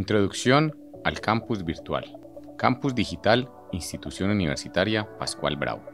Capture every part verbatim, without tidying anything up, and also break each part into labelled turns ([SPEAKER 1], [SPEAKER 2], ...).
[SPEAKER 1] Introducción al campus virtual. Campus Digital, Institución Universitaria Pascual Bravo.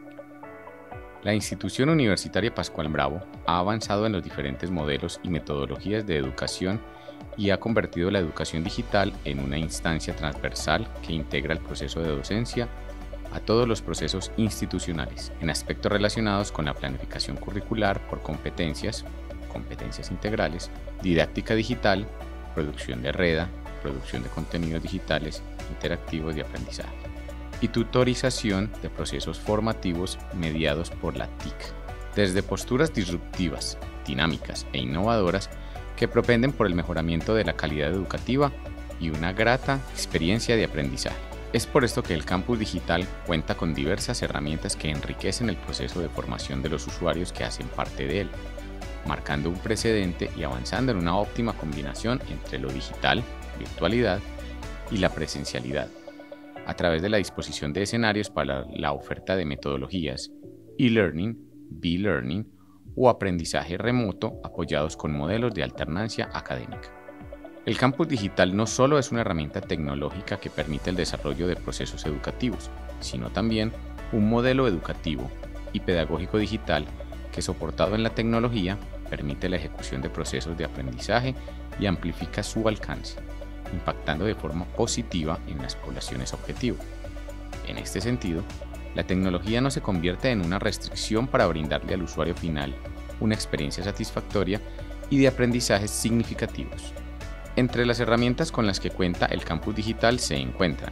[SPEAKER 1] La Institución Universitaria Pascual Bravo ha avanzado en los diferentes modelos y metodologías de educación y ha convertido la educación digital en una instancia transversal que integra el proceso de docencia a todos los procesos institucionales, en aspectos relacionados con la planificación curricular por competencias, competencias integrales, didáctica digital, producción de REDA, producción de contenidos digitales interactivos de aprendizaje y tutorización de procesos formativos mediados por la T I C, desde posturas disruptivas, dinámicas e innovadoras que propenden por el mejoramiento de la calidad educativa y una grata experiencia de aprendizaje. Es por esto que el campus digital cuenta con diversas herramientas que enriquecen el proceso de formación de los usuarios que hacen parte de él, marcando un precedente y avanzando en una óptima combinación entre lo digital, virtualidad y la presencialidad, a través de la disposición de escenarios para la oferta de metodologías e-learning, b-learning o aprendizaje remoto apoyados con modelos de alternancia académica. El campus digital no solo es una herramienta tecnológica que permite el desarrollo de procesos educativos, sino también un modelo educativo y pedagógico digital que, soportado en la tecnología, permite la ejecución de procesos de aprendizaje y amplifica su alcance, impactando de forma positiva en las poblaciones objetivo. En este sentido, la tecnología no se convierte en una restricción para brindarle al usuario final una experiencia satisfactoria y de aprendizajes significativos. Entre las herramientas con las que cuenta el campus digital se encuentran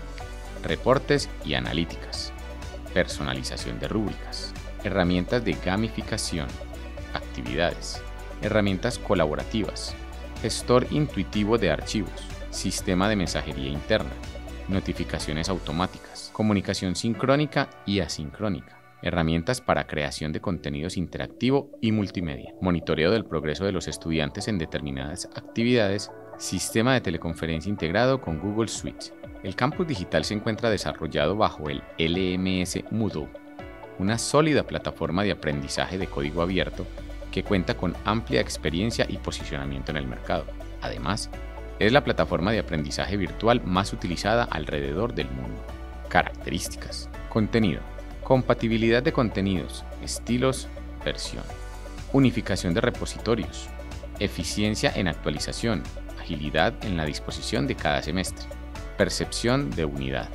[SPEAKER 1] reportes y analíticas, personalización de rúbricas, herramientas de gamificación, actividades, herramientas colaborativas, gestor intuitivo de archivos, sistema de mensajería interna, notificaciones automáticas, comunicación sincrónica y asincrónica, herramientas para creación de contenidos interactivo y multimedia, monitoreo del progreso de los estudiantes en determinadas actividades, sistema de teleconferencia integrado con Google Suite. El campus digital se encuentra desarrollado bajo el L M S Moodle, una sólida plataforma de aprendizaje de código abierto que cuenta con amplia experiencia y posicionamiento en el mercado. Además, es la plataforma de aprendizaje virtual más utilizada alrededor del mundo. Características. Contenido. Compatibilidad de contenidos, estilos, versión. Unificación de repositorios. Eficiencia en actualización. Agilidad en la disposición de cada semestre. Percepción de unidad.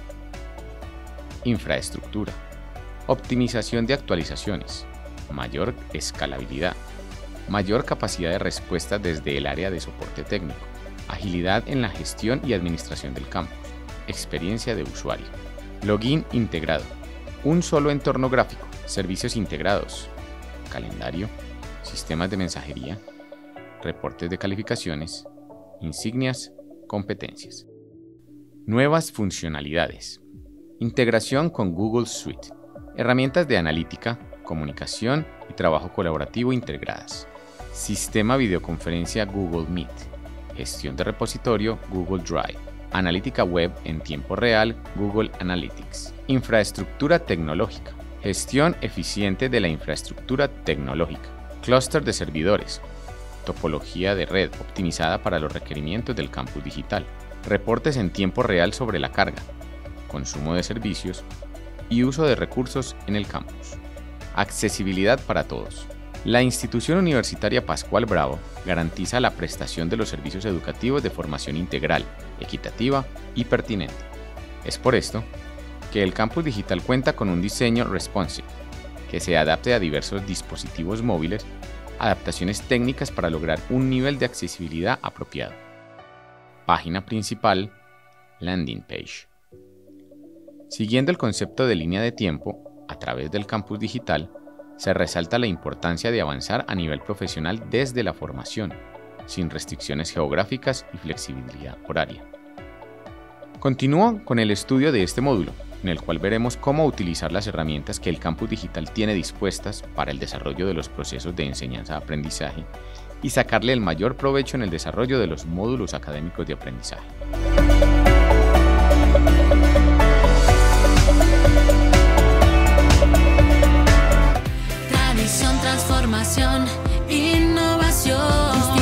[SPEAKER 1] Infraestructura. Optimización de actualizaciones. Mayor escalabilidad. Mayor capacidad de respuesta desde el área de soporte técnico. Agilidad en la gestión y administración del campus. Experiencia de usuario. Login integrado. Un solo entorno gráfico. Servicios integrados. Calendario. Sistemas de mensajería. Reportes de calificaciones. Insignias. Competencias. Nuevas funcionalidades. Integración con Google Suite. Herramientas de analítica, comunicación y trabajo colaborativo integradas. Sistema videoconferencia Google Meet. Gestión de repositorio Google Drive. Analítica web en tiempo real Google Analytics. Infraestructura tecnológica. Gestión eficiente de la infraestructura tecnológica. Clúster de servidores. Topología de red optimizada para los requerimientos del campus digital. Reportes en tiempo real sobre la carga, consumo de servicios y uso de recursos en el campus. Accesibilidad para todos. La Institución Universitaria Pascual Bravo garantiza la prestación de los servicios educativos de formación integral, equitativa y pertinente. Es por esto que el campus digital cuenta con un diseño responsive, que se adapte a diversos dispositivos móviles, adaptaciones técnicas para lograr un nivel de accesibilidad apropiado. Página principal, landing page. Siguiendo el concepto de línea de tiempo, a través del campus digital, se resalta la importancia de avanzar a nivel profesional desde la formación, sin restricciones geográficas y flexibilidad horaria. Continúo con el estudio de este módulo, en el cual veremos cómo utilizar las herramientas que el campus digital tiene dispuestas para el desarrollo de los procesos de enseñanza-aprendizaje y sacarle el mayor provecho en el desarrollo de los módulos académicos de aprendizaje.
[SPEAKER 2] Tradición, transformación, innovación.